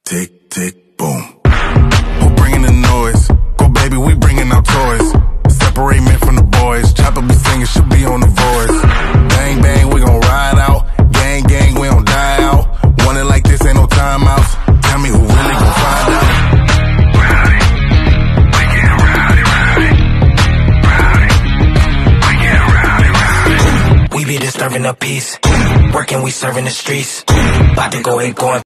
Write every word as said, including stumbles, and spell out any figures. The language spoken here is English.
Tick, tick, boom. Who bringing the noise? Go baby, we bringing our toys. Separate men from the boys. Chopper be singing, she'll be on the voice. Bang, bang, we gon' ride out. Gang, gang, we don't die out. Want it like this, ain't no timeouts. Tell me who really gon' find out. Rowdy, we get rowdy, rowdy. Rowdy, we get rowdy, rowdy. We be disturbing the peace. Working, we serving the streets. About to go ahead, going